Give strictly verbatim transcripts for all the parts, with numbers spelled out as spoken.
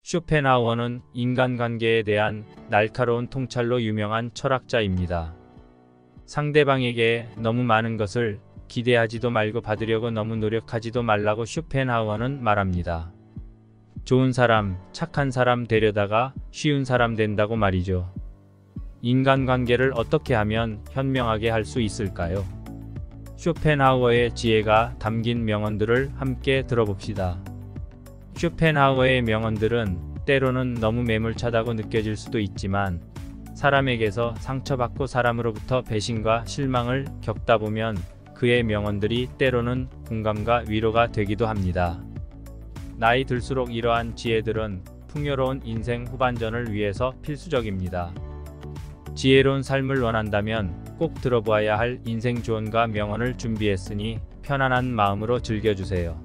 쇼펜하우어는 인간관계에 대한 날카로운 통찰로 유명한 철학자입니다. 상대방에게 너무 많은 것을 기대하지도 말고 받으려고 너무 노력하지도 말라고 쇼펜하우어는 말합니다. 좋은 사람, 착한 사람 되려다가 쉬운 사람 된다고 말이죠. 인간관계를 어떻게 하면 현명하게 할 수 있을까요? 쇼펜하우어의 지혜가 담긴 명언들을 함께 들어봅시다. 쇼펜하우어의 명언들은 때로는 너무 매몰차다고 느껴질 수도 있지만 사람에게서 상처받고 사람으로부터 배신과 실망을 겪다 보면 그의 명언들이 때로는 공감과 위로가 되기도 합니다. 나이 들수록 이러한 지혜들은 풍요로운 인생 후반전을 위해서 필수적입니다. 지혜로운 삶을 원한다면 꼭 들어보아야 할 인생 조언과 명언을 준비했으니 편안한 마음으로 즐겨주세요.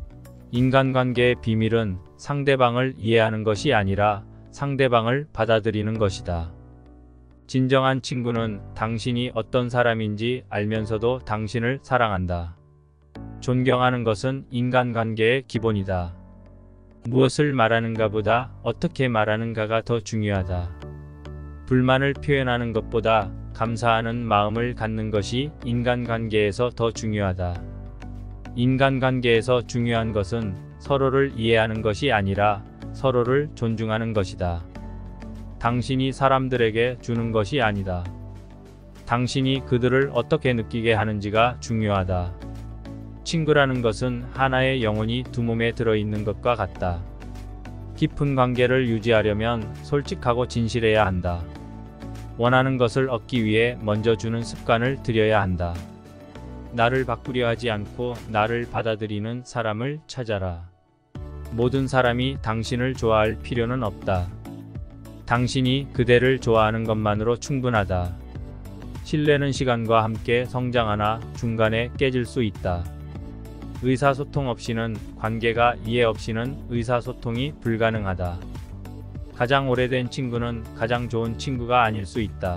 인간관계의 비밀은 상대방을 이해하는 것이 아니라 상대방을 받아들이는 것이다. 진정한 친구는 당신이 어떤 사람인지 알면서도 당신을 사랑한다. 존경하는 것은 인간관계의 기본이다. 무엇을 말하는가보다 어떻게 말하는가가 더 중요하다. 불만을 표현하는 것보다 감사하는 마음을 갖는 것이 인간관계에서 더 중요하다. 인간관계에서 중요한 것은 서로를 이해하는 것이 아니라 서로를 존중하는 것이다. 당신이 사람들에게 주는 것이 아니다. 당신이 그들을 어떻게 느끼게 하는지가 중요하다. 친구라는 것은 하나의 영혼이 두 몸에 들어있는 것과 같다. 깊은 관계를 유지하려면 솔직하고 진실해야 한다. 원하는 것을 얻기 위해 먼저 주는 습관을 들여야 한다. 나를 바꾸려 하지 않고 나를 받아들이는 사람을 찾아라. 모든 사람이 당신을 좋아할 필요는 없다. 당신이 그대를 좋아하는 것만으로 충분하다. 신뢰는 시간과 함께 성장하나 중간에 깨질 수 있다. 의사소통 없이는 관계가 이해 없이는 의사소통이 불가능하다. 가장 오래된 친구는 가장 좋은 친구가 아닐 수 있다.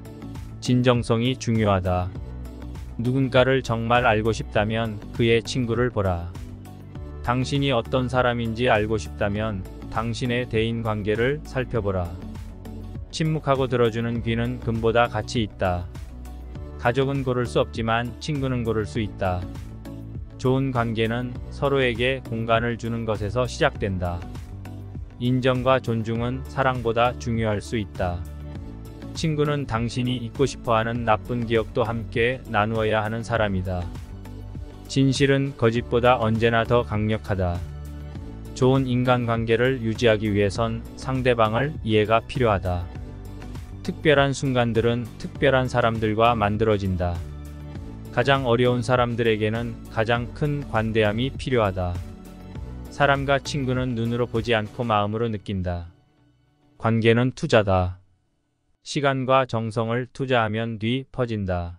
진정성이 중요하다. 누군가를 정말 알고 싶다면 그의 친구를 보라. 당신이 어떤 사람인지 알고 싶다면 당신의 대인관계를 살펴보라. 침묵하고 들어주는 귀는 금보다 가치 있다. 가족은 고를 수 없지만 친구는 고를 수 있다. 좋은 관계는 서로에게 공간을 주는 것에서 시작된다. 인정과 존중은 사랑보다 중요할 수 있다. 친구는 당신이 잊고 싶어하는 나쁜 기억도 함께 나누어야 하는 사람이다. 진실은 거짓보다 언제나 더 강력하다. 좋은 인간관계를 유지하기 위해선 상대방을 이해가 필요하다. 특별한 순간들은 특별한 사람들과 만들어진다. 가장 어려운 사람들에게는 가장 큰 관대함이 필요하다. 사람과 친구는 눈으로 보지 않고 마음으로 느낀다. 관계는 투자다. 시간과 정성을 투자하면 뒤 퍼진다.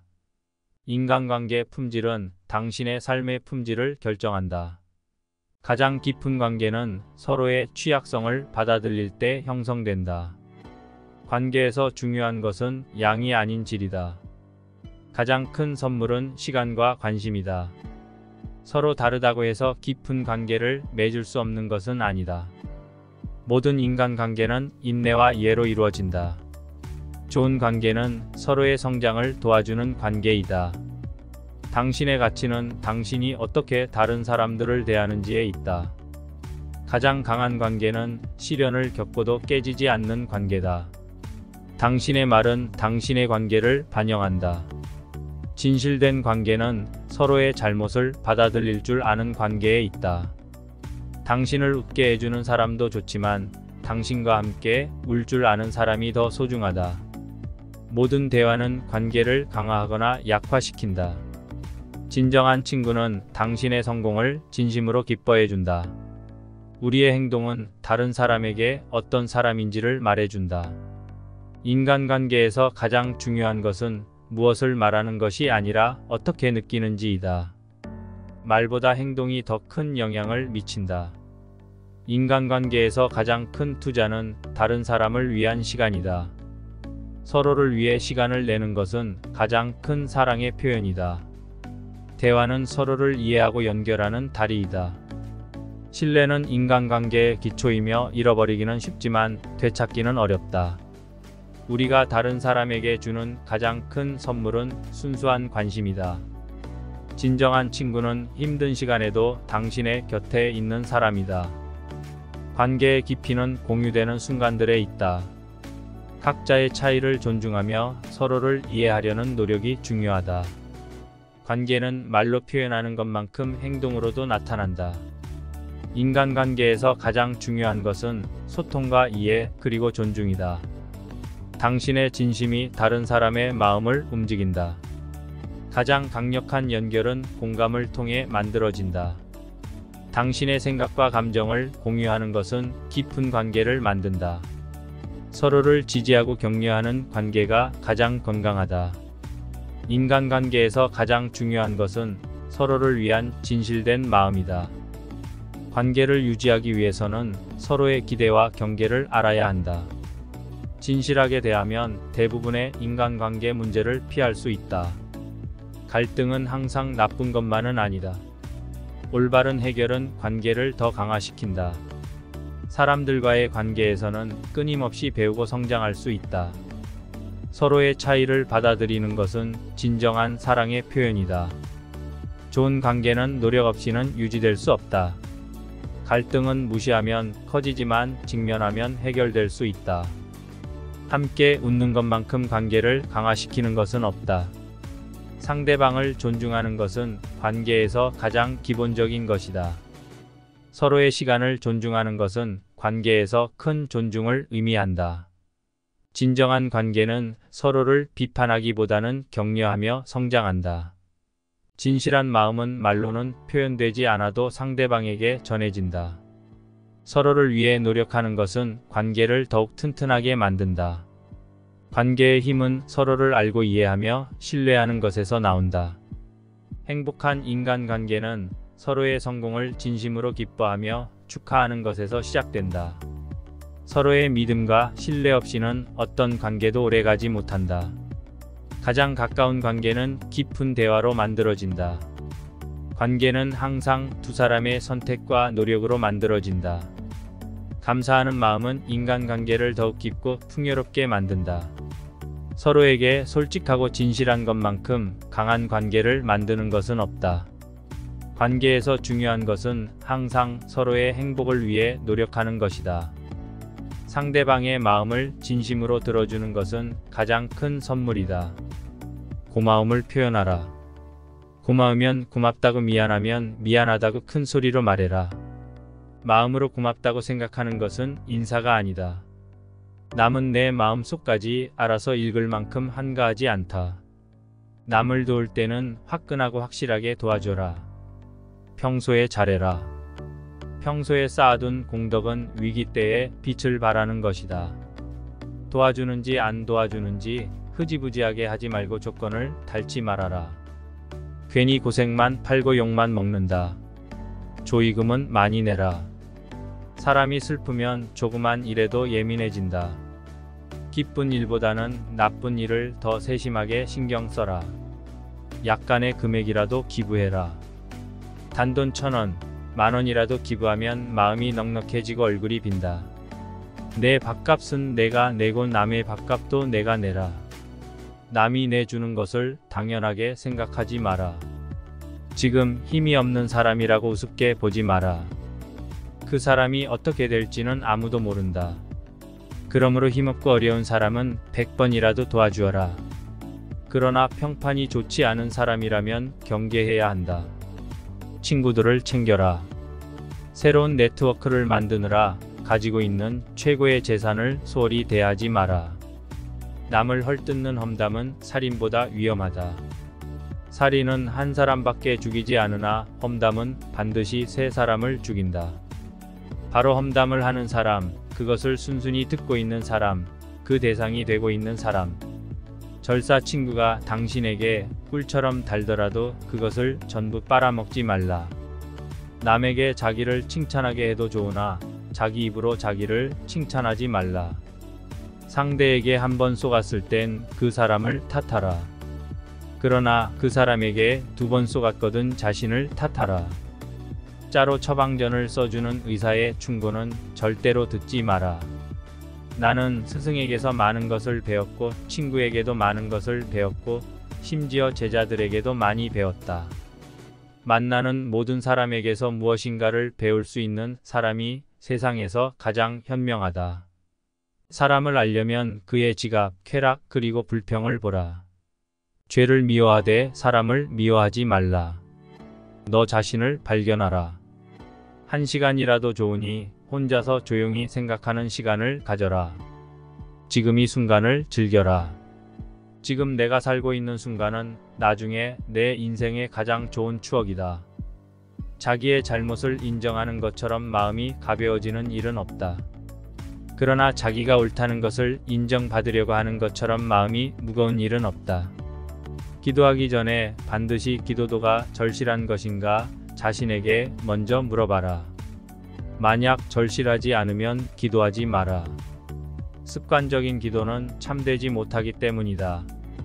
인간관계 품질은 당신의 삶의 품질을 결정한다. 가장 깊은 관계는 서로의 취약성을 받아들일 때 형성된다. 관계에서 중요한 것은 양이 아닌 질이다. 가장 큰 선물은 시간과 관심이다. 서로 다르다고 해서 깊은 관계를 맺을 수 없는 것은 아니다. 모든 인간관계는 인내와 이해로 이루어진다. 좋은 관계는 서로의 성장을 도와주는 관계이다. 당신의 가치는 당신이 어떻게 다른 사람들을 대하는지에 있다. 가장 강한 관계는 시련을 겪고도 깨지지 않는 관계다. 당신의 말은 당신의 관계를 반영한다. 진실된 관계는 서로의 잘못을 받아들일 줄 아는 관계에 있다. 당신을 웃게 해주는 사람도 좋지만 당신과 함께 울 줄 아는 사람이 더 소중하다. 모든 대화는 관계를 강화하거나 약화시킨다. 진정한 친구는 당신의 성공을 진심으로 기뻐해준다. 우리의 행동은 다른 사람에게 어떤 사람인지를 말해준다. 인간관계에서 가장 중요한 것은 무엇을 말하는 것이 아니라 어떻게 느끼는지이다. 말보다 행동이 더 큰 영향을 미친다. 인간관계에서 가장 큰 투자는 다른 사람을 위한 시간이다. 서로를 위해 시간을 내는 것은 가장 큰 사랑의 표현이다. 대화는 서로를 이해하고 연결하는 다리이다. 신뢰는 인간관계의 기초이며 잃어버리기는 쉽지만 되찾기는 어렵다. 우리가 다른 사람에게 주는 가장 큰 선물은 순수한 관심이다. 진정한 친구는 힘든 시간에도 당신의 곁에 있는 사람이다. 관계의 깊이는 공유되는 순간들에 있다. 각자의 차이를 존중하며 서로를 이해하려는 노력이 중요하다. 관계는 말로 표현하는 것만큼 행동으로도 나타난다. 인간관계에서 가장 중요한 것은 소통과 이해 그리고 존중이다. 당신의 진심이 다른 사람의 마음을 움직인다. 가장 강력한 연결은 공감을 통해 만들어진다. 당신의 생각과 감정을 공유하는 것은 깊은 관계를 만든다. 서로를 지지하고 격려하는 관계가 가장 건강하다. 인간관계에서 가장 중요한 것은 서로를 위한 진실된 마음이다. 관계를 유지하기 위해서는 서로의 기대와 경계를 알아야 한다. 진실하게 대하면 대부분의 인간관계 문제를 피할 수 있다. 갈등은 항상 나쁜 것만은 아니다. 올바른 해결은 관계를 더 강화시킨다. 사람들과의 관계에서는 끊임없이 배우고 성장할 수 있다. 서로의 차이를 받아들이는 것은 진정한 사랑의 표현이다. 좋은 관계는 노력 없이는 유지될 수 없다. 갈등은 무시하면 커지지만 직면하면 해결될 수 있다. 함께 웃는 것만큼 관계를 강화시키는 것은 없다. 상대방을 존중하는 것은 관계에서 가장 기본적인 것이다. 서로의 시간을 존중하는 것은 관계에서 큰 존중을 의미한다. 진정한 관계는 서로를 비판하기보다는 격려하며 성장한다. 진실한 마음은 말로는 표현되지 않아도 상대방에게 전해진다. 서로를 위해 노력하는 것은 관계를 더욱 튼튼하게 만든다. 관계의 힘은 서로를 알고 이해하며 신뢰하는 것에서 나온다. 행복한 인간관계는 서로의 성공을 진심으로 기뻐하며 축하하는 것에서 시작된다. 서로의 믿음과 신뢰 없이는 어떤 관계도 오래가지 못한다. 가장 가까운 관계는 깊은 대화로 만들어진다. 관계는 항상 두 사람의 선택과 노력으로 만들어진다. 감사하는 마음은 인간관계를 더욱 깊고 풍요롭게 만든다. 서로에게 솔직하고 진실한 것만큼 강한 관계를 만드는 것은 없다. 관계에서 중요한 것은 항상 서로의 행복을 위해 노력하는 것이다. 상대방의 마음을 진심으로 들어주는 것은 가장 큰 선물이다. 고마움을 표현하라. 고마우면 고맙다고, 미안하면 미안하다고 큰 소리로 말해라. 마음으로 고맙다고 생각하는 것은 인사가 아니다. 남은 내 마음속까지 알아서 읽을 만큼 한가하지 않다. 남을 도울 때는 화끈하고 확실하게 도와줘라. 평소에 잘해라. 평소에 쌓아둔 공덕은 위기 때에 빛을 발하는 것이다. 도와주는지 안 도와주는지 흐지부지하게 하지 말고 조건을 달지 말아라. 괜히 고생만 팔고 욕만 먹는다. 조의금은 많이 내라. 사람이 슬프면 조그만 일에도 예민해진다. 기쁜 일보다는 나쁜 일을 더 세심하게 신경 써라. 약간의 금액이라도 기부해라. 단돈 천 원, 만 원이라도 기부하면 마음이 넉넉해지고 얼굴이 빈다. 내 밥값은 내가 내고 남의 밥값도 내가 내라. 남이 내주는 것을 당연하게 생각하지 마라. 지금 힘이 없는 사람이라고 우습게 보지 마라. 그 사람이 어떻게 될지는 아무도 모른다. 그러므로 힘없고 어려운 사람은 백 번이라도 도와주어라. 그러나 평판이 좋지 않은 사람이라면 경계해야 한다. 친구들을 챙겨라. 새로운 네트워크를 만드느라 가지고 있는 최고의 재산을 소홀히 대하지 마라. 남을 헐뜯는 험담은 살인보다 위험하다. 살인은 한 사람밖에 죽이지 않으나 험담은 반드시 세 사람을 죽인다. 바로 험담을 하는 사람, 그것을 순순히 듣고 있는 사람, 그 대상이 되고 있는 사람. 절사 친구가 당신에게 꿀처럼 달더라도 그것을 전부 빨아먹지 말라. 남에게 자기를 칭찬하게 해도 좋으나 자기 입으로 자기를 칭찬하지 말라. 상대에게 한번 속았을 땐 그 사람을 탓하라. 그러나 그 사람에게 두 번 속았거든 자신을 탓하라. 짜로 처방전을 써주는 의사의 충고는 절대로 듣지 마라. 나는 스승에게서 많은 것을 배웠고 친구에게도 많은 것을 배웠고 심지어 제자들에게도 많이 배웠다. 만나는 모든 사람에게서 무엇인가를 배울 수 있는 사람이 세상에서 가장 현명하다. 사람을 알려면 그의 지갑, 쾌락 그리고 불평을 보라. 죄를 미워하되 사람을 미워하지 말라. 너 자신을 발견하라. 한 시간이라도 좋으니 혼자서 조용히 생각하는 시간을 가져라. 지금 이 순간을 즐겨라. 지금 내가 살고 있는 순간은 나중에 내 인생의 가장 좋은 추억이다. 자기의 잘못을 인정하는 것처럼 마음이 가벼워지는 일은 없다. 그러나 자기가 옳다는 것을 인정받으려고 하는 것처럼 마음이 무거운 일은 없다. 기도하기 전에 반드시 기도도가 절실한 것인가 자신에게 먼저 물어봐라. 만약 절실하지 않으면 기도하지 마라. 습관적인 기도는 참되지 못하기 때문이다.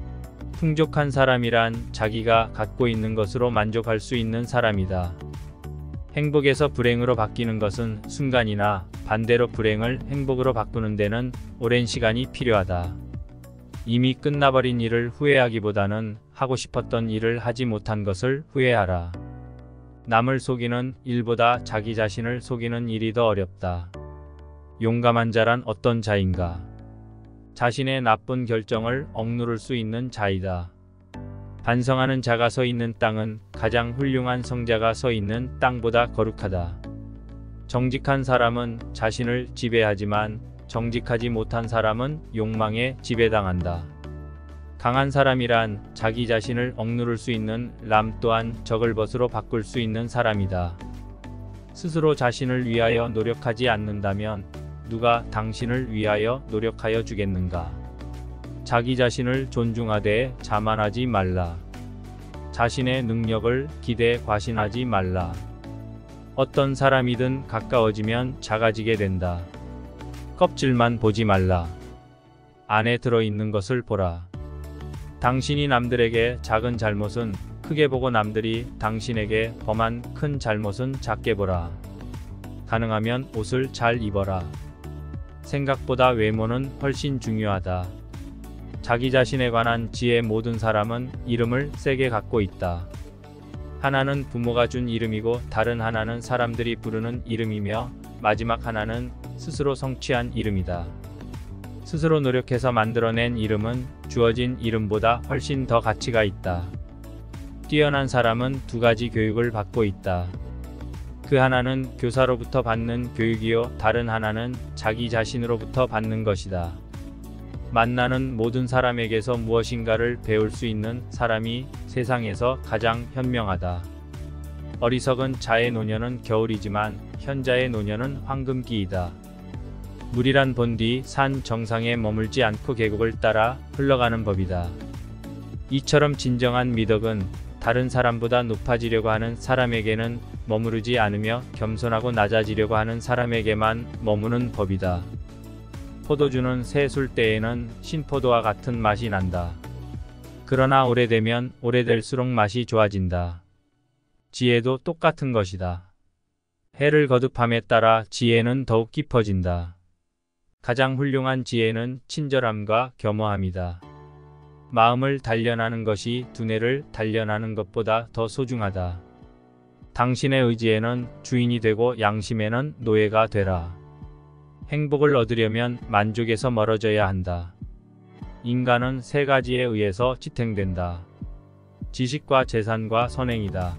풍족한 사람이란 자기가 갖고 있는 것으로 만족할 수 있는 사람이다. 행복에서 불행으로 바뀌는 것은 순간이나 반대로 불행을 행복으로 바꾸는 데는 오랜 시간이 필요하다. 이미 끝나버린 일을 후회하기보다는 하고 싶었던 일을 하지 못한 것을 후회하라. 남을 속이는 일보다 자기 자신을 속이는 일이 더 어렵다. 용감한 자란 어떤 자인가? 자신의 나쁜 결정을 억누를 수 있는 자이다. 반성하는 자가 서 있는 땅은 가장 훌륭한 성자가 서 있는 땅보다 거룩하다. 정직한 사람은 자신을 지배하지만 정직하지 못한 사람은 욕망에 지배당한다. 강한 사람이란 자기 자신을 억누를 수 있는 람 또한 적을 벗으로 바꿀 수 있는 사람이다. 스스로 자신을 위하여 노력하지 않는다면 누가 당신을 위하여 노력하여 주겠는가? 자기 자신을 존중하되 자만하지 말라. 자신의 능력을 기대에 과신하지 말라. 어떤 사람이든 가까워지면 작아지게 된다. 껍질만 보지 말라. 안에 들어있는 것을 보라. 당신이 남들에게 작은 잘못은 크게 보고 남들이 당신에게 범한 큰 잘못은 작게 보라. 가능하면 옷을 잘 입어라. 생각보다 외모는 훨씬 중요하다. 자기 자신에 관한 지혜 모든 사람은 이름을 세게 갖고 있다. 하나는 부모가 준 이름이고 다른 하나는 사람들이 부르는 이름이며 마지막 하나는 스스로 성취한 이름이다. 스스로 노력해서 만들어낸 이름은 주어진 이름보다 훨씬 더 가치가 있다. 뛰어난 사람은 두 가지 교육을 받고 있다. 그 하나는 교사로부터 받는 교육이요 다른 하나는 자기 자신으로부터 받는 것이다. 만나는 모든 사람에게서 무엇인가를 배울 수 있는 사람이 세상에서 가장 현명하다. 어리석은 자의 노년은 겨울이지만 현자의 노년은 황금기이다. 물이란 본 뒤 산 정상에 머물지 않고 계곡을 따라 흘러가는 법이다. 이처럼 진정한 미덕은 다른 사람보다 높아지려고 하는 사람에게는 머무르지 않으며 겸손하고 낮아지려고 하는 사람에게만 머무는 법이다. 포도주는 새 술 때에는 신포도와 같은 맛이 난다. 그러나 오래되면 오래될수록 맛이 좋아진다. 지혜도 똑같은 것이다. 해를 거듭함에 따라 지혜는 더욱 깊어진다. 가장 훌륭한 지혜는 친절함과 겸허함이다. 마음을 단련하는 것이 두뇌를 단련하는 것보다 더 소중하다. 당신의 의지에는 주인이 되고 양심에는 노예가 되라. 행복을 얻으려면 만족에서 멀어져야 한다. 인간은 세 가지에 의해서 지탱된다. 지식과 재산과 선행이다.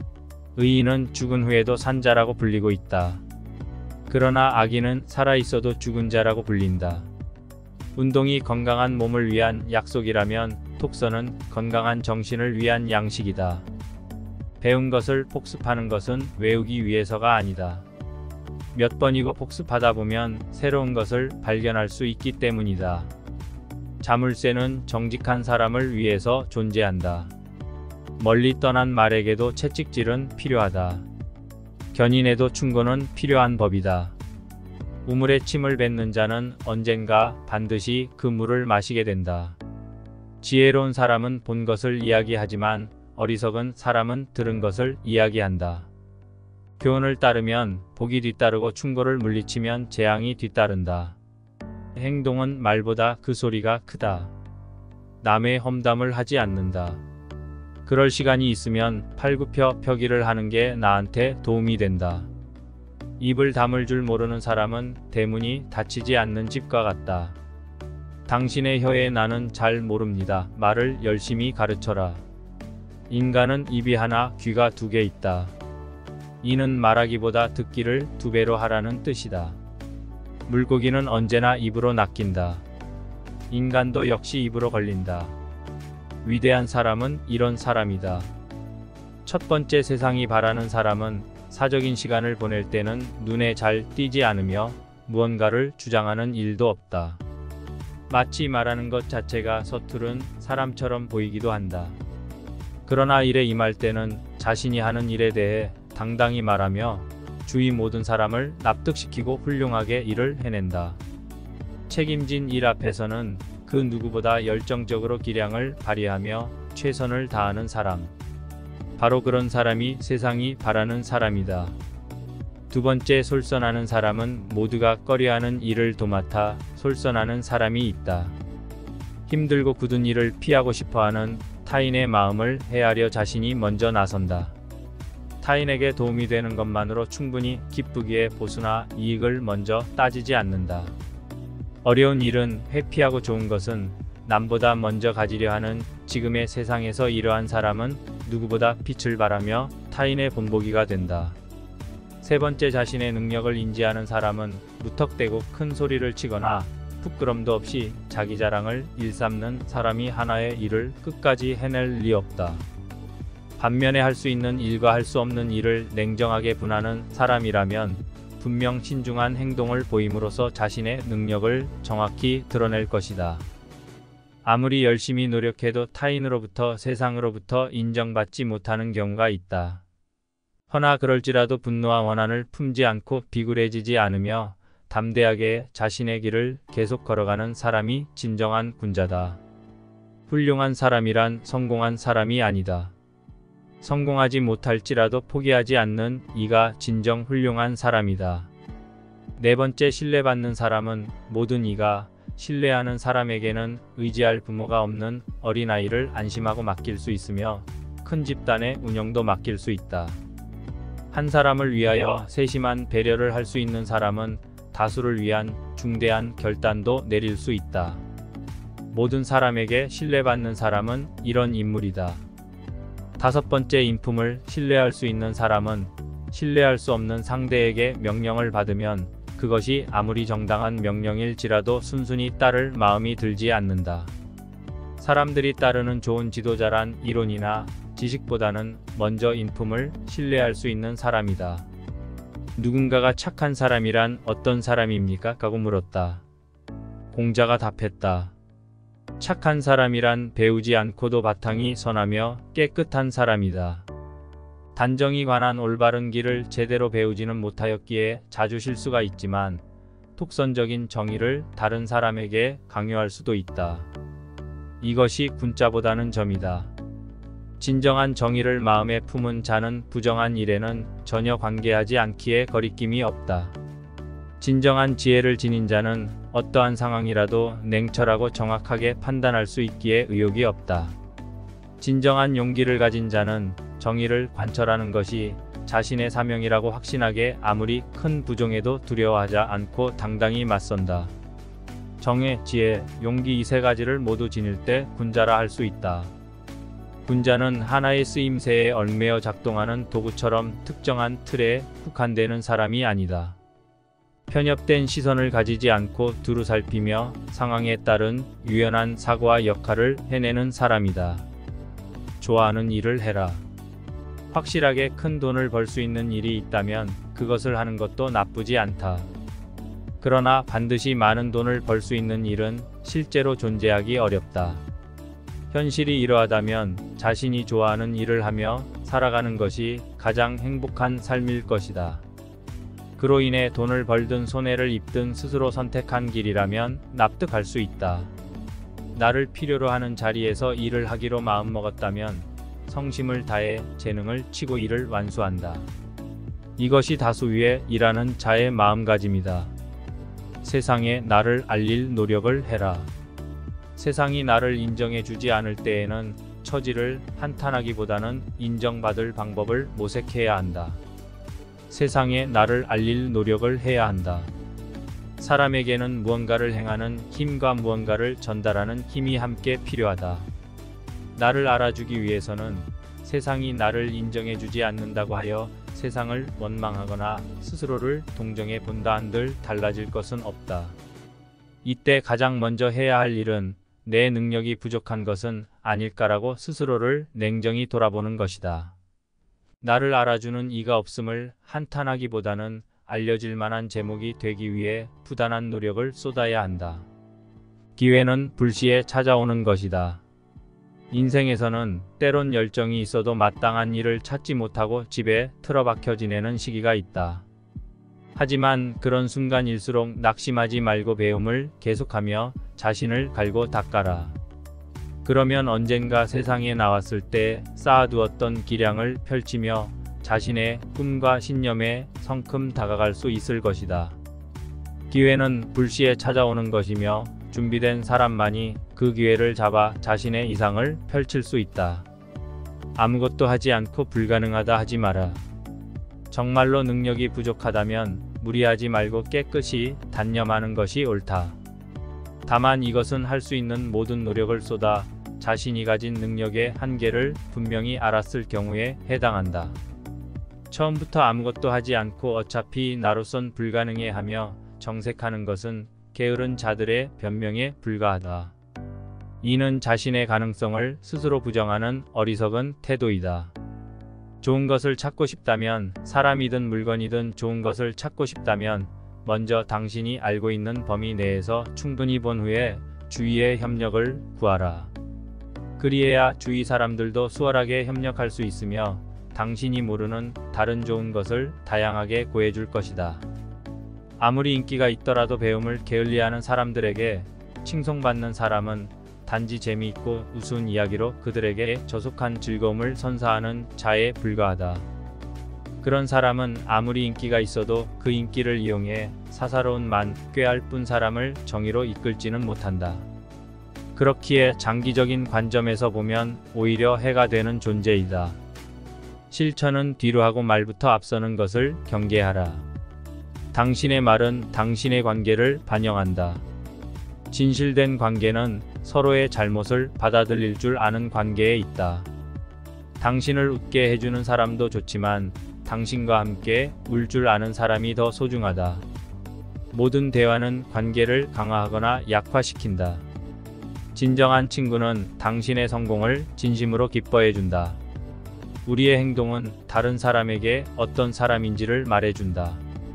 의인은 죽은 후에도 산 자라고 불리고 있다. 그러나 악인은 살아있어도 죽은 자라고 불린다. 운동이 건강한 몸을 위한 약속이라면 독서는 건강한 정신을 위한 양식이다. 배운 것을 복습하는 것은 외우기 위해서가 아니다. 몇 번이고 복습하다 보면 새로운 것을 발견할 수 있기 때문이다. 자물쇠는 정직한 사람을 위해서 존재한다. 멀리 떠난 말에게도 채찍질은 필요하다. 견인에도 충고는 필요한 법이다. 우물에 침을 뱉는 자는 언젠가 반드시 그 물을 마시게 된다. 지혜로운 사람은 본 것을 이야기하지만 어리석은 사람은 들은 것을 이야기한다. 교훈을 따르면 복이 뒤따르고 충고를 물리치면 재앙이 뒤따른다. 행동은 말보다 그 소리가 크다. 남의 험담을 하지 않는다. 그럴 시간이 있으면 팔굽혀 펴기를 하는 게 나한테 도움이 된다. 입을 다물 줄 모르는 사람은 대문이 닫히지 않는 집과 같다. 당신의 혀에 나는 잘 모릅니다. 말을 열심히 가르쳐라. 인간은 입이 하나 귀가 두 개 있다. 이는 말하기보다 듣기를 두 배로 하라는 뜻이다. 물고기는 언제나 입으로 낚인다. 인간도 역시 입으로 걸린다. 위대한 사람은 이런 사람이다. 첫 번째, 세상이 바라는 사람은 사적인 시간을 보낼 때는 눈에 잘 띄지 않으며 무언가를 주장하는 일도 없다. 마치 말하는 것 자체가 서투른 사람처럼 보이기도 한다. 그러나 일에 임할 때는 자신이 하는 일에 대해 당당히 말하며 주위 모든 사람을 납득시키고 훌륭하게 일을 해낸다. 책임진 일 앞에서는 그 누구보다 열정적으로 기량을 발휘하며 최선을 다하는 사람. 바로 그런 사람이 세상이 바라는 사람이다. 두 번째, 솔선하는 사람은 모두가 꺼려하는 일을 도맡아 솔선하는 사람이 있다. 힘들고 굳은 일을 피하고 싶어하는 타인의 마음을 헤아려 자신이 먼저 나선다. 타인에게 도움이 되는 것만으로 충분히 기쁘기에 보수나 이익을 먼저 따지지 않는다. 어려운 일은 회피하고 좋은 것은 남보다 먼저 가지려 하는 지금의 세상에서 이러한 사람은 누구보다 빛을 발하며 타인의 본보기가 된다. 세 번째, 자신의 능력을 인지하는 사람은 무턱대고 큰 소리를 치거나 부끄럼도 없이 자기 자랑을 일삼는 사람이 하나의 일을 끝까지 해낼 리 없다. 반면에 할 수 있는 일과 할 수 없는 일을 냉정하게 분하는 사람이라면 분명 신중한 행동을 보임으로써 자신의 능력을 정확히 드러낼 것이다. 아무리 열심히 노력해도 타인으로부터, 세상으로부터 인정받지 못하는 경우가 있다. 허나 그럴지라도 분노와 원한을 품지 않고 비굴해지지 않으며 담대하게 자신의 길을 계속 걸어가는 사람이 진정한 군자다. 훌륭한 사람이란 성공한 사람이 아니다. 성공하지 못할지라도 포기하지 않는 이가 진정 훌륭한 사람이다. 네 번째, 신뢰받는 사람은 모든 이가 신뢰하는 사람에게는 의지할 부모가 없는 어린아이를 안심하고 맡길 수 있으며 큰 집단의 운영도 맡길 수 있다. 한 사람을 위하여 세심한 배려를 할 수 있는 사람은 다수를 위한 중대한 결단도 내릴 수 있다. 모든 사람에게 신뢰받는 사람은 이런 인물이다. 다섯 번째, 인품을 신뢰할 수 있는 사람은 신뢰할 수 없는 상대에게 명령을 받으면 그것이 아무리 정당한 명령일지라도 순순히 따를 마음이 들지 않는다. 사람들이 따르는 좋은 지도자란 이론이나 지식보다는 먼저 인품을 신뢰할 수 있는 사람이다. 누군가가 착한 사람이란 어떤 사람입니까? 라고 물었다. 공자가 답했다. 착한 사람이란 배우지 않고도 바탕이 선하며 깨끗한 사람이다. 단정이 관한 올바른 길을 제대로 배우지는 못하였기에 자주 실수가 있지만 독선적인 정의를 다른 사람에게 강요할 수도 있다. 이것이 군자보다는 점이다. 진정한 정의를 마음에 품은 자는 부정한 일에는 전혀 관계하지 않기에 거리낌이 없다. 진정한 지혜를 지닌 자는 어떠한 상황이라도 냉철하고 정확하게 판단할 수 있기에 의욕이 없다. 진정한 용기를 가진 자는 정의를 관철하는 것이 자신의 사명이라고 확신하게 아무리 큰 부종에도 두려워하지 않고 당당히 맞선다. 정의, 지혜, 용기 이 세 가지를 모두 지닐 때 군자라 할 수 있다. 군자는 하나의 쓰임새에 얽매여 작동하는 도구처럼 특정한 틀에 국한되는 사람이 아니다. 편협된 시선을 가지지 않고 두루 살피며 상황에 따른 유연한 사고와 역할을 해내는 사람이다. 좋아하는 일을 해라. 확실하게 큰 돈을 벌 수 있는 일이 있다면 그것을 하는 것도 나쁘지 않다. 그러나 반드시 많은 돈을 벌 수 있는 일은 실제로 존재하기 어렵다. 현실이 이러하다면 자신이 좋아하는 일을 하며 살아가는 것이 가장 행복한 삶일 것이다. 그로 인해 돈을 벌든 손해를 입든 스스로 선택한 길이라면 납득할 수 있다. 나를 필요로 하는 자리에서 일을 하기로 마음먹었다면 성심을 다해 재능을 치고 일을 완수한다. 이것이 다수 위에 일하는 자의 마음가짐이다. 세상에 나를 알릴 노력을 해라. 세상이 나를 인정해주지 않을 때에는 처지를 한탄하기보다는 인정받을 방법을 모색해야 한다. 세상에 나를 알릴 노력을 해야 한다. 사람에게는 무언가를 행하는 힘과 무언가를 전달하는 힘이 함께 필요하다. 나를 알아주기 위해서는 세상이 나를 인정해주지 않는다고 하여 세상을 원망하거나 스스로를 동정해 본다 한들 달라질 것은 없다. 이때 가장 먼저 해야 할 일은 내 능력이 부족한 것은 아닐까라고 스스로를 냉정히 돌아보는 것이다. 나를 알아주는 이가 없음을 한탄하기보다는 알려질 만한 제목이 되기 위해 부단한 노력을 쏟아야 한다. 기회는 불시에 찾아오는 것이다. 인생에서는 때론 열정이 있어도 마땅한 일을 찾지 못하고 집에 틀어박혀 지내는 시기가 있다. 하지만 그런 순간일수록 낙심하지 말고 배움을 계속하며 자신을 갈고 닦아라. 그러면 언젠가 세상에 나왔을 때 쌓아두었던 기량을 펼치며 자신의 꿈과 신념에 성큼 다가갈 수 있을 것이다. 기회는 불시에 찾아오는 것이며 준비된 사람만이 그 기회를 잡아 자신의 이상을 펼칠 수 있다. 아무것도 하지 않고 불가능하다 하지 마라. 정말로 능력이 부족하다면 무리하지 말고 깨끗이 단념하는 것이 옳다. 다만 이것은 할 수 있는 모든 노력을 쏟아 자신이 가진 능력의 한계를 분명히 알았을 경우에 해당한다. 처음부터 아무것도 하지 않고 어차피 나로선 불가능해 하며 정색하는 것은 게으른 자들의 변명에 불과하다. 이는 자신의 가능성을 스스로 부정하는 어리석은 태도이다. 좋은 것을 찾고 싶다면, 사람이든 물건이든 좋은 것을 찾고 싶다면 먼저 당신이 알고 있는 범위 내에서 충분히 본 후에 주위의 협력을 구하라. 그리해야 주위 사람들도 수월하게 협력할 수 있으며 당신이 모르는 다른 좋은 것을 다양하게 구해줄 것이다. 아무리 인기가 있더라도 배움을 게을리하는 사람들에게 칭송받는 사람은 단지 재미있고 우스운 이야기로 그들에게 저속한 즐거움을 선사하는 자에 불과하다. 그런 사람은 아무리 인기가 있어도 그 인기를 이용해 사사로운 만 꾀할 뿐 사람을 정의로 이끌지는 못한다. 그렇기에 장기적인 관점에서 보면 오히려 해가 되는 존재이다. 실천은 뒤로 하고 말부터 앞서는 것을 경계하라. 당신의 말은 당신의 관계를 반영한다. 진실된 관계는 서로의 잘못을 받아들일 줄 아는 관계에 있다. 당신을 웃게 해주는 사람도 좋지만 당신과 함께 울 줄 아는 사람이 더 소중하다. 모든 대화는 관계를 강화하거나 약화시킨다. 진정한 친구는 당신의 성공을 진심으로 기뻐해준다. 우리의 행동은 다른 사람에게 어떤 사람인지를 말해준다.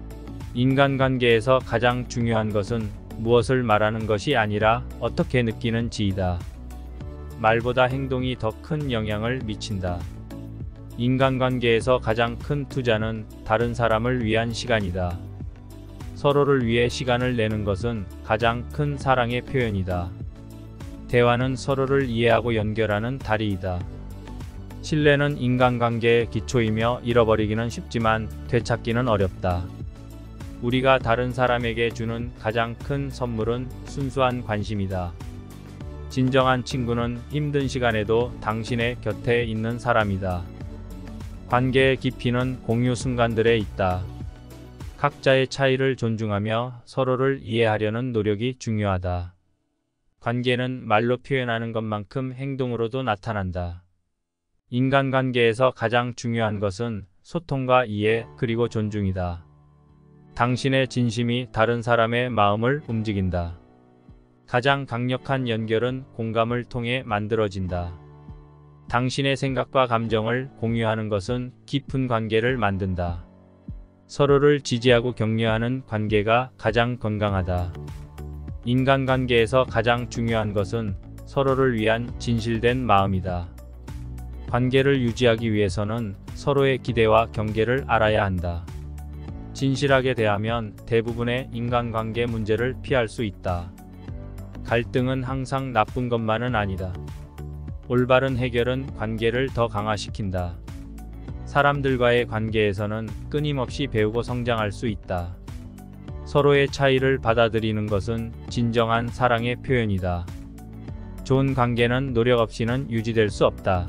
인간관계에서 가장 중요한 것은 무엇을 말하는 것이 아니라 어떻게 느끼는지이다. 말보다 행동이 더 큰 영향을 미친다. 인간관계에서 가장 큰 투자는 다른 사람을 위한 시간이다. 서로를 위해 시간을 내는 것은 가장 큰 사랑의 표현이다. 대화는 서로를 이해하고 연결하는 다리이다. 신뢰는 인간관계의 기초이며 잃어버리기는 쉽지만 되찾기는 어렵다. 우리가 다른 사람에게 주는 가장 큰 선물은 순수한 관심이다. 진정한 친구는 힘든 시간에도 당신의 곁에 있는 사람이다. 관계의 깊이는 공유 순간들에 있다. 각자의 차이를 존중하며 서로를 이해하려는 노력이 중요하다. 관계는 말로 표현하는 것만큼 행동으로도 나타난다. 인간관계에서 가장 중요한 것은 소통과 이해 그리고 존중이다. 당신의 진심이 다른 사람의 마음을 움직인다. 가장 강력한 연결은 공감을 통해 만들어진다. 당신의 생각과 감정을 공유하는 것은 깊은 관계를 만든다. 서로를 지지하고 격려하는 관계가 가장 건강하다. 인간관계에서 가장 중요한 것은 서로를 위한 진실된 마음이다. 관계를 유지하기 위해서는 서로의 기대와 경계를 알아야 한다. 진실하게 대하면 대부분의 인간관계 문제를 피할 수 있다. 갈등은 항상 나쁜 것만은 아니다. 올바른 해결은 관계를 더 강화시킨다. 사람들과의 관계에서는 끊임없이 배우고 성장할 수 있다. 서로의 차이를 받아들이는 것은 진정한 사랑의 표현이다. 좋은 관계는 노력 없이는 유지될 수 없다.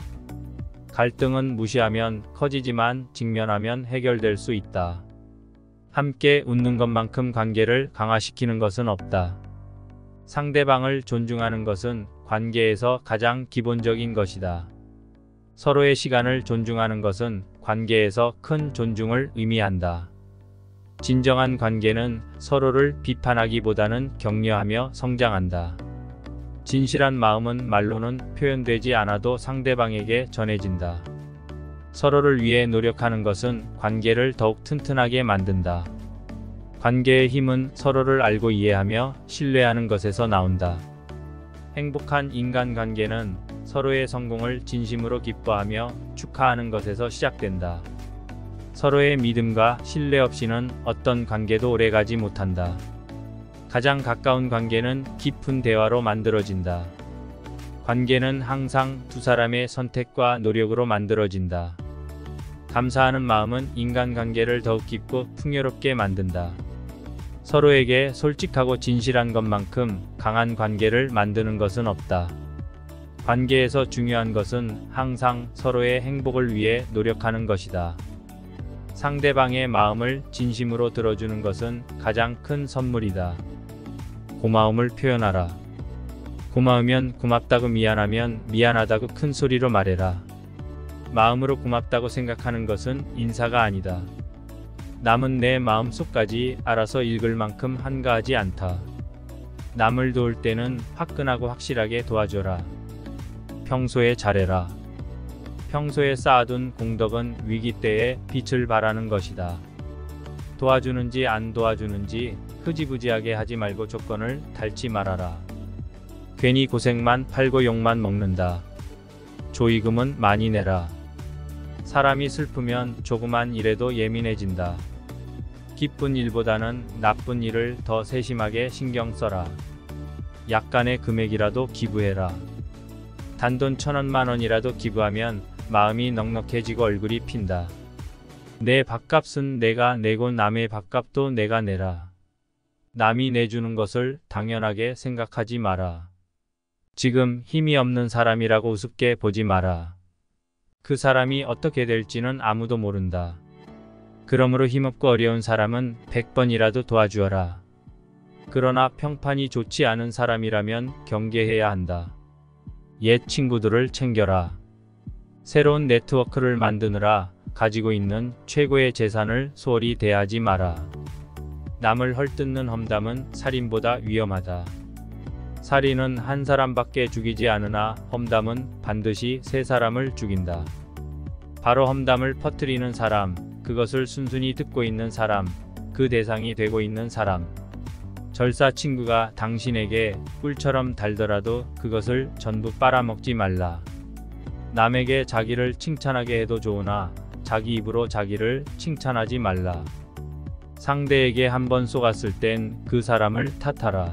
갈등은 무시하면 커지지만 직면하면 해결될 수 있다. 함께 웃는 것만큼 관계를 강화시키는 것은 없다. 상대방을 존중하는 것은 관계에서 가장 기본적인 것이다. 서로의 시간을 존중하는 것은 관계에서 큰 존중을 의미한다. 진정한 관계는 서로를 비판하기보다는 격려하며 성장한다. 진실한 마음은 말로는 표현되지 않아도 상대방에게 전해진다. 서로를 위해 노력하는 것은 관계를 더욱 튼튼하게 만든다. 관계의 힘은 서로를 알고 이해하며 신뢰하는 것에서 나온다. 행복한 인간관계는 서로의 성공을 진심으로 기뻐하며 축하하는 것에서 시작된다. 서로의 믿음과 신뢰 없이는 어떤 관계도 오래가지 못한다. 가장 가까운 관계는 깊은 대화로 만들어진다. 관계는 항상 두 사람의 선택과 노력으로 만들어진다. 감사하는 마음은 인간관계를 더욱 깊고 풍요롭게 만든다. 서로에게 솔직하고 진실한 것만큼 강한 관계를 만드는 것은 없다. 관계에서 중요한 것은 항상 서로의 행복을 위해 노력하는 것이다. 상대방의 마음을 진심으로 들어주는 것은 가장 큰 선물이다. 고마움을 표현하라. 고마우면 고맙다고, 미안하면 미안하다고 큰 소리로 말해라. 마음으로 고맙다고 생각하는 것은 인사가 아니다. 남은 내 마음속까지 알아서 읽을 만큼 한가하지 않다. 남을 도울 때는 화끈하고 확실하게 도와줘라. 평소에 잘해라. 평소에 쌓아둔 공덕은 위기 때에 빛을 발하는 것이다. 도와주는지 안 도와주는지 흐지부지하게 하지 말고 조건을 달지 말아라. 괜히 고생만 팔고 욕만 먹는다. 조의금은 많이 내라. 사람이 슬프면 조그만 일에도 예민해진다. 기쁜 일보다는 나쁜 일을 더 세심하게 신경 써라. 약간의 금액이라도 기부해라. 단돈 천원 만원이라도 기부하면 마음이 넉넉해지고 얼굴이 핀다. 내 밥값은 내가 내고 남의 밥값도 내가 내라. 남이 내주는 것을 당연하게 생각하지 마라. 지금 힘이 없는 사람이라고 우습게 보지 마라. 그 사람이 어떻게 될지는 아무도 모른다. 그러므로 힘없고 어려운 사람은 백 번이라도 도와주어라. 그러나 평판이 좋지 않은 사람이라면 경계해야 한다. 옛 친구들을 챙겨라. 새로운 네트워크를 만드느라 가지고 있는 최고의 재산을 소홀히 대하지 마라. 남을 헐뜯는 험담은 살인보다 위험하다. 살인은 한 사람밖에 죽이지 않으나 험담은 반드시 세 사람을 죽인다. 바로 험담을 퍼뜨리는 사람, 그것을 순순히 듣고 있는 사람, 그 대상이 되고 있는 사람. 절사 친구가 당신에게 꿀처럼 달더라도 그것을 전부 빨아먹지 말라. 남에게 자기를 칭찬하게 해도 좋으나 자기 입으로 자기를 칭찬하지 말라. 상대에게 한번 쏘갔을 땐 그 사람을 탓하라.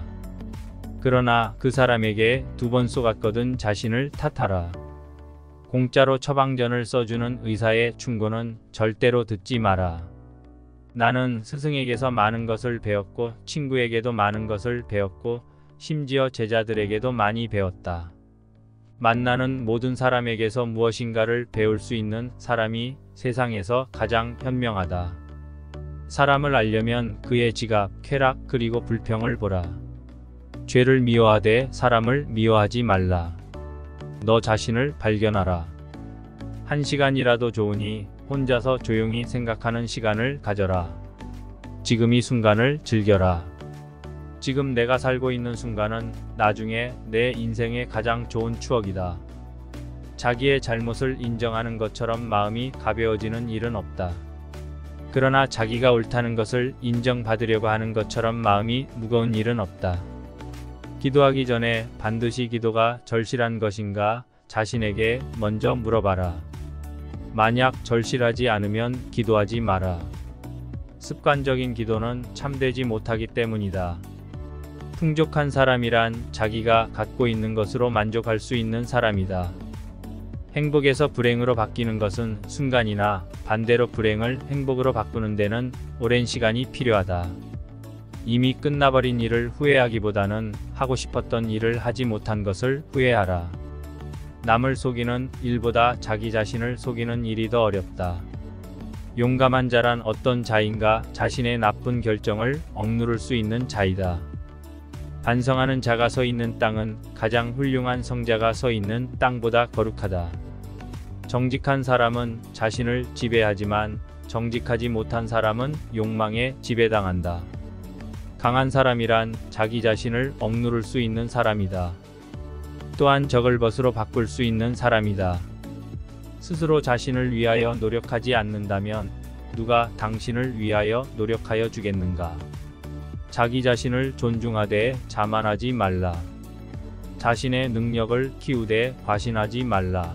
그러나 그 사람에게 두 번 쏘갔거든 자신을 탓하라. 공짜로 처방전을 써주는 의사의 충고는 절대로 듣지 마라. 나는 스승에게서 많은 것을 배웠고 친구에게도 많은 것을 배웠고 심지어 제자들에게도 많이 배웠다. 만나는 모든 사람에게서 무엇인가를 배울 수 있는 사람이 세상에서 가장 현명하다. 사람을 알려면 그의 지갑, 쾌락 그리고 불평을 보라. 죄를 미워하되 사람을 미워하지 말라. 너 자신을 발견하라. 한 시간이라도 좋으니 혼자서 조용히 생각하는 시간을 가져라. 지금 이 순간을 즐겨라. 지금 내가 살고 있는 순간은 나중에 내 인생의 가장 좋은 추억이다. 자기의 잘못을 인정하는 것처럼 마음이 가벼워지는 일은 없다. 그러나 자기가 옳다는 것을 인정받으려고 하는 것처럼 마음이 무거운 일은 없다. 기도하기 전에 반드시 기도가 절실한 것인가 자신에게 먼저 물어봐라. 만약 절실하지 않으면 기도하지 마라. 습관적인 기도는 참되지 못하기 때문이다. 풍족한 사람이란 자기가 갖고 있는 것으로 만족할 수 있는 사람이다. 행복에서 불행으로 바뀌는 것은 순간이나 반대로 불행을 행복으로 바꾸는 데는 오랜 시간이 필요하다. 이미 끝나버린 일을 후회하기보다는 하고 싶었던 일을 하지 못한 것을 후회하라. 남을 속이는 일보다 자기 자신을 속이는 일이 더 어렵다. 용감한 자란 어떤 자인가 자신의 나쁜 결정을 억누를 수 있는 자이다. 반성하는 자가 서 있는 땅은 가장 훌륭한 성자가 서 있는 땅보다 거룩하다. 정직한 사람은 자신을 지배하지만 정직하지 못한 사람은 욕망에 지배당한다. 강한 사람이란 자기 자신을 억누를 수 있는 사람이다. 또한 적을 벗으로 바꿀 수 있는 사람이다. 스스로 자신을 위하여 노력하지 않는다면 누가 당신을 위하여 노력하여 주겠는가? 자기 자신을 존중하되 자만하지 말라. 자신의 능력을 키우되 과신하지 말라.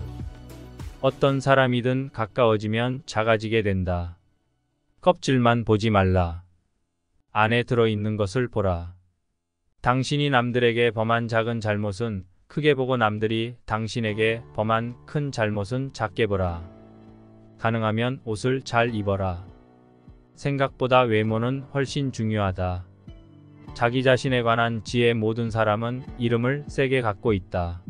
어떤 사람이든 가까워지면 작아지게 된다. 껍질만 보지 말라. 안에 들어있는 것을 보라. 당신이 남들에게 범한 작은 잘못은 크게 보고 남들이 당신에게 범한 큰 잘못은 작게 보라. 가능하면 옷을 잘 입어라. 생각보다 외모는 훨씬 중요하다. 자기 자신에 관한 지혜 모든 사람은 이름을 세게 갖고 있다.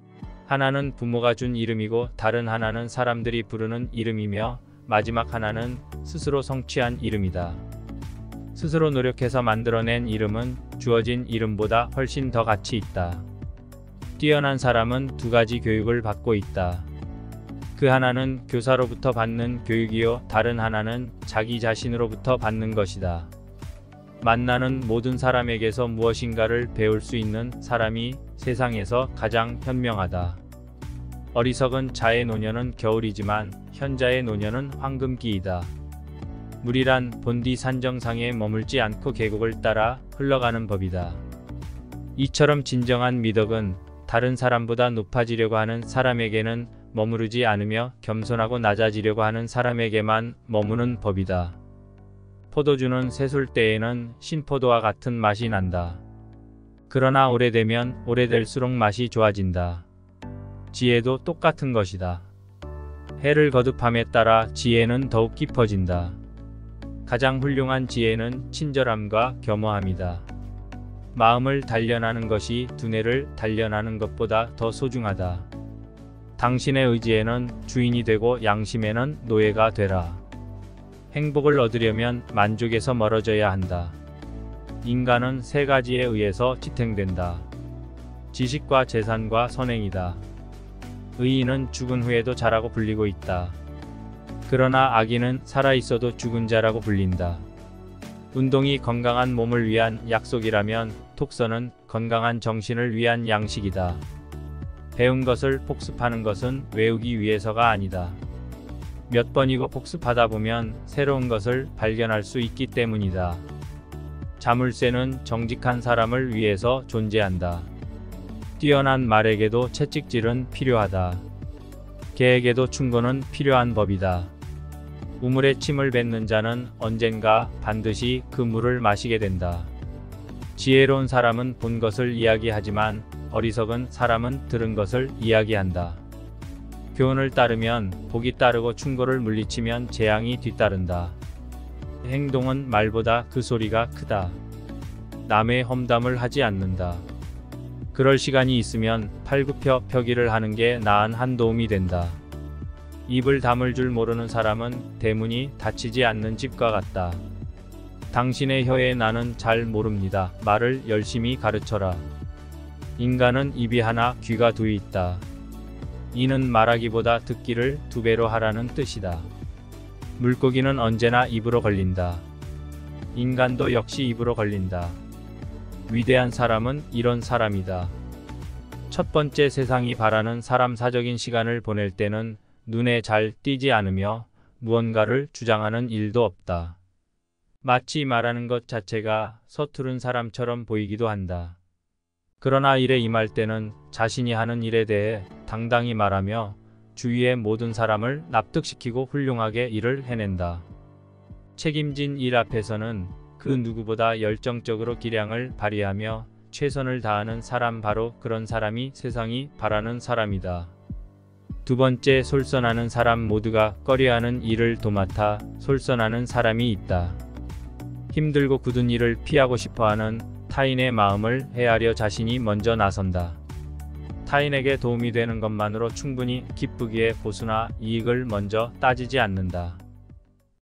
하나는 부모가 준 이름이고 다른 하나는 사람들이 부르는 이름이며 마지막 하나는 스스로 성취한 이름이다. 스스로 노력해서 만들어낸 이름은 주어진 이름보다 훨씬 더 가치 있다. 뛰어난 사람은 두 가지 교육을 받고 있다. 그 하나는 교사로부터 받는 교육이요 다른 하나는 자기 자신으로부터 받는 것이다. 만나는 모든 사람에게서 무엇인가를 배울 수 있는 사람이 세상에서 가장 현명하다. 어리석은 자의 노년은 겨울이지만 현자의 노년은 황금기이다. 물이란 본디 산정상에 머물지 않고 계곡을 따라 흘러가는 법이다. 이처럼 진정한 미덕은 다른 사람보다 높아지려고 하는 사람에게는 머무르지 않으며 겸손하고 낮아지려고 하는 사람에게만 머무는 법이다. 포도주는 새술 때에는 신포도와 같은 맛이 난다. 그러나 오래되면 오래될수록 맛이 좋아진다. 지혜도 똑같은 것이다. 해를 거듭함에 따라 지혜는 더욱 깊어진다. 가장 훌륭한 지혜는 친절함과 겸허함이다. 마음을 단련하는 것이 두뇌를 단련하는 것보다 더 소중하다. 당신의 의지에는 주인이 되고 양심에는 노예가 되라. 행복을 얻으려면 만족에서 멀어져야 한다. 인간은 세 가지에 의해서 지탱된다. 지식과 재산과 선행이다. 의인은 죽은 후에도 자라고 불리고 있다. 그러나 악인은 살아있어도 죽은 자라고 불린다. 운동이 건강한 몸을 위한 약속이라면 독서는 건강한 정신을 위한 양식이다. 배운 것을 복습하는 것은 외우기 위해서가 아니다. 몇 번이고 복습하다 보면 새로운 것을 발견할 수 있기 때문이다. 자물쇠는 정직한 사람을 위해서 존재한다. 뛰어난 말에게도 채찍질은 필요하다. 개에게도 충고는 필요한 법이다. 우물에 침을 뱉는 자는 언젠가 반드시 그 물을 마시게 된다. 지혜로운 사람은 본 것을 이야기하지만 어리석은 사람은 들은 것을 이야기한다. 교훈을 따르면 복이 따르고 충고를 물리치면 재앙이 뒤따른다. 행동은 말보다 그 소리가 크다. 남의 험담을 하지 않는다. 그럴 시간이 있으면 팔굽혀 펴기를 하는 게 나은 한도움이 된다. 입을 다물 줄 모르는 사람은 대문이 닫히지 않는 집과 같다. 당신의 혀에 나는 잘 모릅니다. 말을 열심히 가르쳐라. 인간은 입이 하나 귀가 둘 있다. 이는 말하기보다 듣기를 두 배로 하라는 뜻이다. 물고기는 언제나 입으로 걸린다. 인간도 역시 입으로 걸린다. 위대한 사람은 이런 사람이다. 첫 번째 세상이 바라는 사람 사적인 시간을 보낼 때는 눈에 잘 띄지 않으며 무언가를 주장하는 일도 없다. 마치 말하는 것 자체가 서투른 사람처럼 보이기도 한다. 그러나 일에 임할 때는 자신이 하는 일에 대해 당당히 말하며 주위의 모든 사람을 납득시키고 훌륭하게 일을 해낸다. 책임진 일 앞에서는 그 누구보다 열정적으로 기량을 발휘하며 최선을 다하는 사람, 바로 그런 사람이 세상이 바라는 사람이다. 두 번째, 솔선하는 사람. 모두가 꺼려하는 일을 도맡아 솔선하는 사람이 있다. 힘들고 굳은 일을 피하고 싶어하는 타인의 마음을 헤아려 자신이 먼저 나선다. 타인에게 도움이 되는 것만으로 충분히 기쁘기에 보수나 이익을 먼저 따지지 않는다.